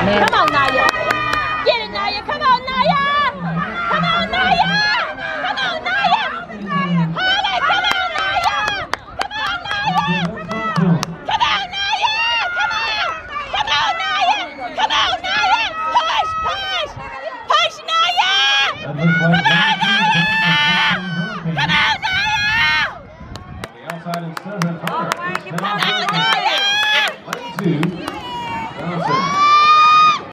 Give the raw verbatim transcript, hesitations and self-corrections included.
Come on, Naya. Get it, Naya. Come on, Naya. Come on, Naya. Come on, Naya. Hold it. Come on, Naya. Come on, Naya. Come on, Naya. Come on. Come on, Naya. Come on, Naya. Push, push. Push, Naya. Come on, Naya. Come on, Naya. On the outside, it still has Hunter. Come on, Naya. twenty-two.